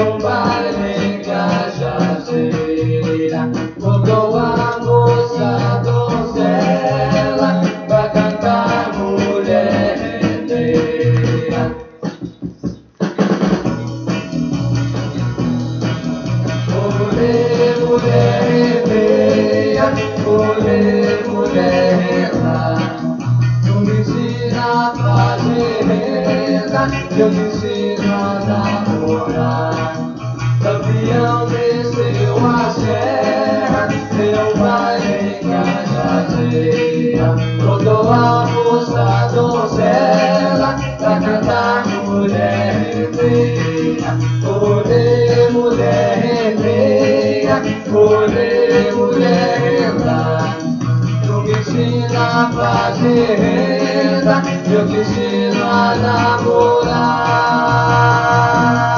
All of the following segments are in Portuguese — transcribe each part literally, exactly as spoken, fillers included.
meu baile cachaceira, botou a moça donzela pra cantar mulher rendeira. Olê, mulher rendeira, olê, mulher renda, tu me ensina a fazer renda, eu te ensino a namorar. Campeão desceu a serra, meu baile cachaceira, botou a moça donzela pra cantar mulher rendeira. Olê, mulher rendeira, olê, mulher renda, tu me ensina a fazer renda, eu te ensino a namorar.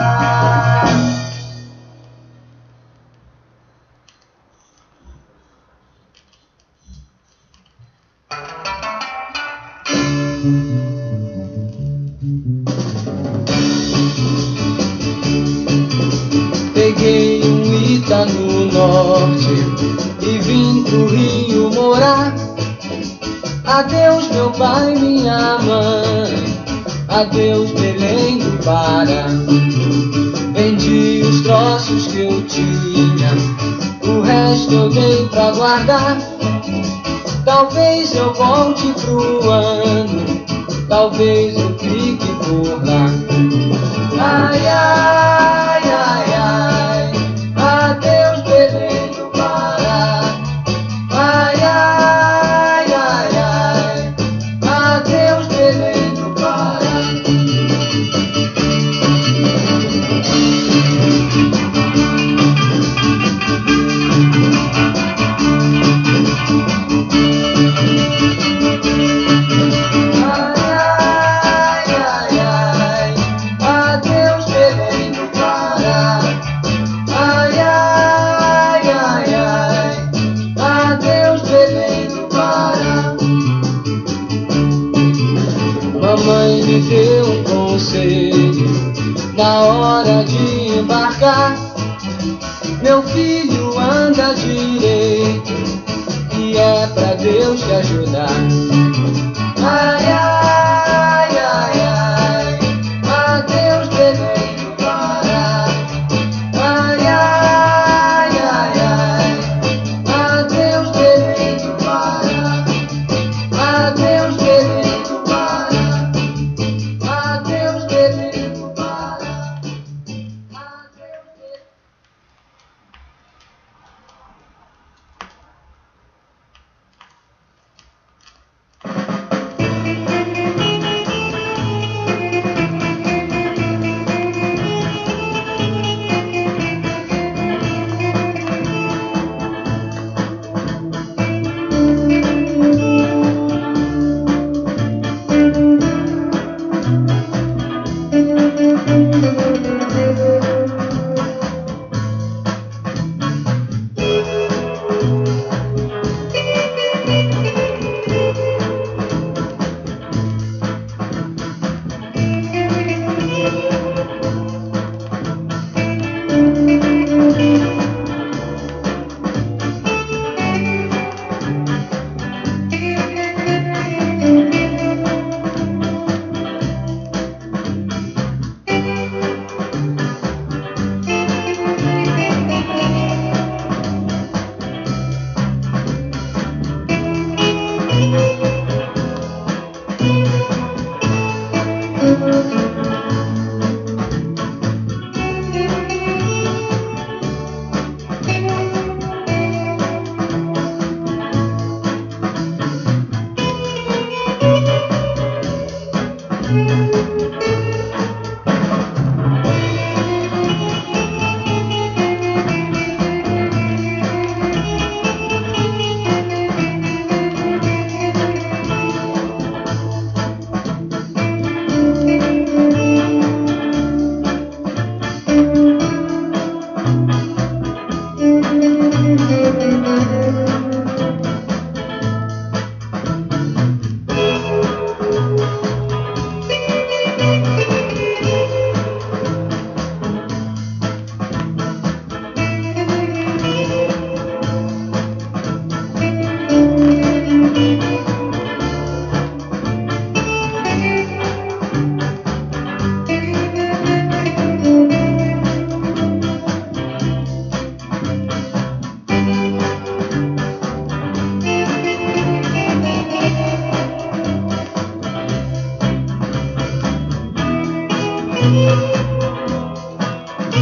Peguei um Ita no norte e vim pro Rio morar. Adeus meu pai, minha mãe, adeus Belém do Pará. Vendi os troços que eu tinha, o resto eu dei pra guardar. Talvez eu volte pro ano, talvez eu fique por lá. Ai, ai, ai, ai, adeus Belém do Pará. Ai, ai, ai, ai, adeus Belém do Pará. Mamãe me deu um conselho na hora de embarcar. Meu filho, anda direito, e é pra Deus te ajudar. Ai, ai, ai, ai, adeus Belém do Pará. Ai, ai, ai, ai, adeus Belém do Pará. Adeus Belém do Pará. Adeus Belém do Pará. Adeus Belém.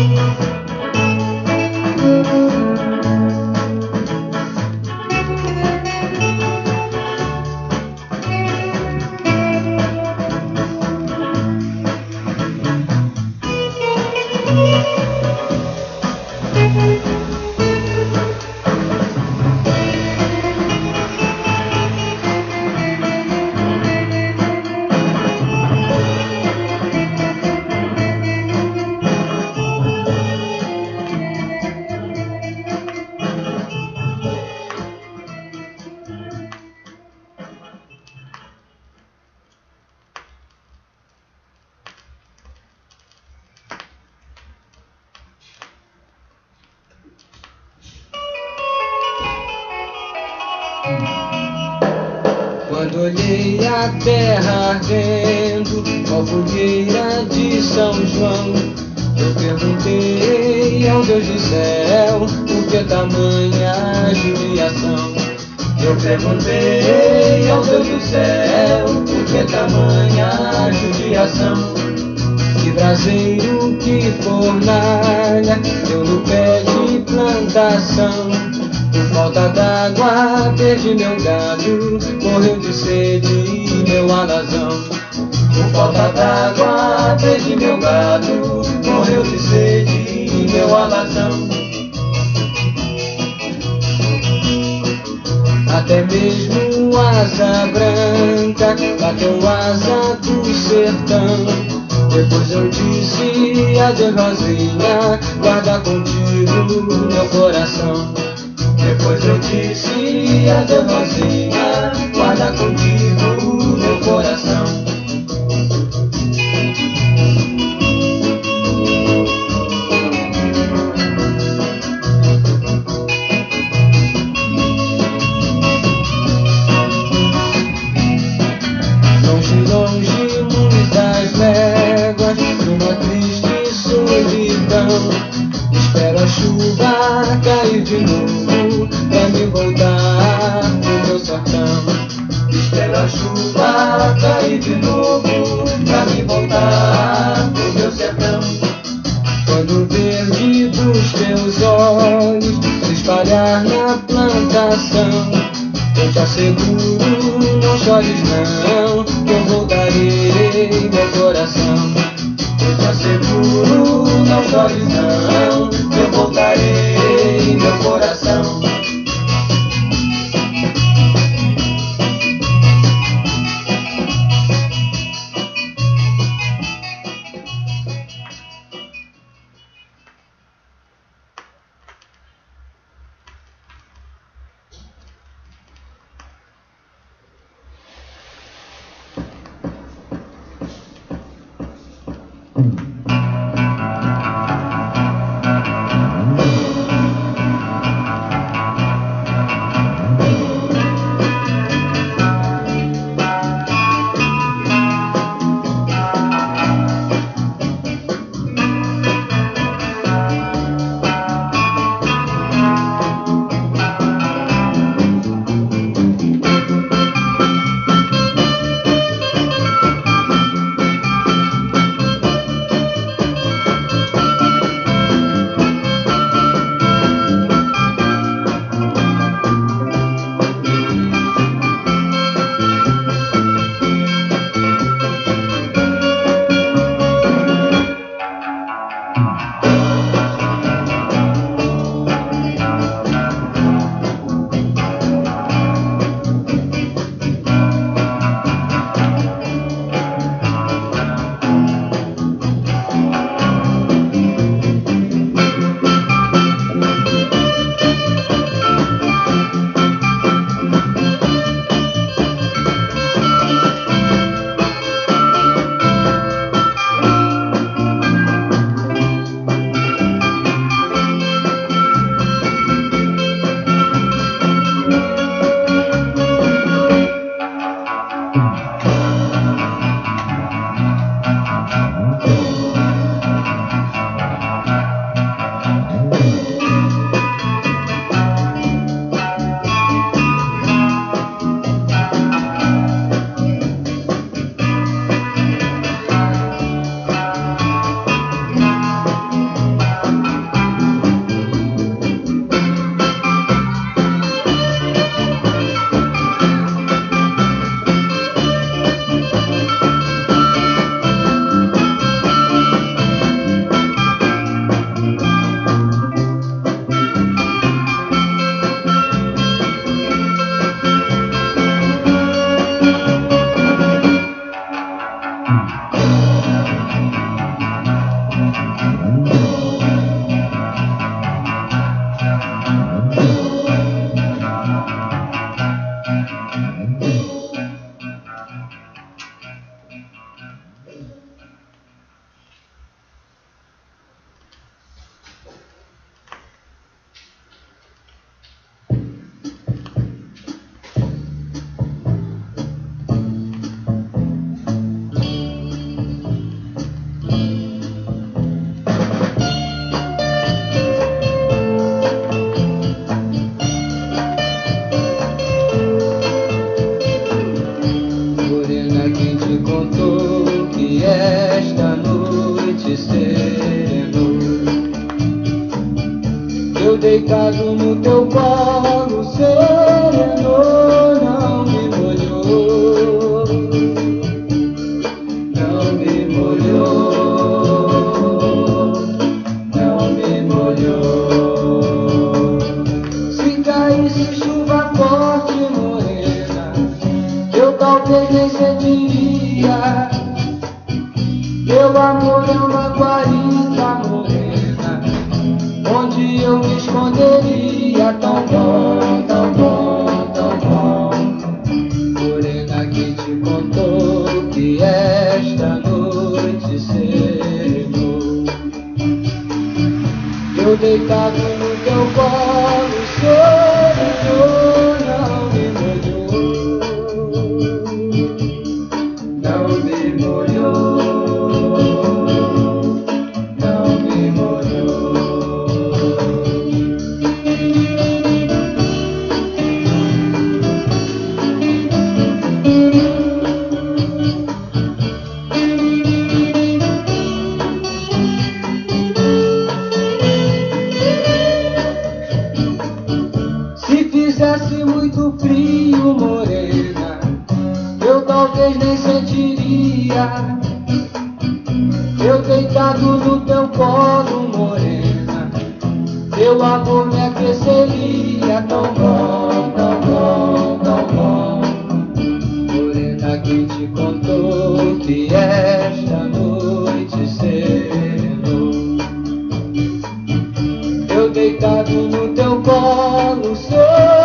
Quando olhei a terra ardendo, ó fogueira de São João, eu perguntei ao Deus do céu, por que tamanha judiação? Eu perguntei ao Deus do céu, por que tamanha judiação? Que braseiro, que fornalha, eu no pé de plantação. Por falta d'água perdi meu gado, morreu de sede meu alazão. Por falta d'água perdi meu gado, morreu de sede meu alazão. Até mesmo asa branca bateu asa do sertão. Depois eu disse adeus Rosinha, guarda contigo meu coração. Depois eu disse adeus Rosinha, guarda contigo meu coração. Longe, longe, muitas léguas, numa triste solidão, espero a chuva cair de novo pra me voltar pro meu sertão. Espero a chuva cair de novo pra me voltar pro meu sertão. Quando o verde dos teus olhos se espalhar na plantação, eu te asseguro, não chores não, que eu voltarei meu coração. Eu te asseguro, não chores não, que eu voltarei meu coração. deitado no teu colo sereno, não me molhou, não me molhou, não me molhou. Se caísse chuva forte, morena, eu talvez nem sentiria. Meu amor é uma guarita morena, onde eu me esconderia. Tão bom, tão bom, tão bom. Morena que te contou que esta noite cedo eu deitado no teu colo sereno, não me molhou, não me molhou. Se fizesse muito frio, morena, eu talvez nem sentiria. Eu deitado no teu colo, morena, teu amor me aqueceria. Tão bom, tão bom, tão bom. Morena que te contou que esta noite cedo eu deitado no teu colo sereno,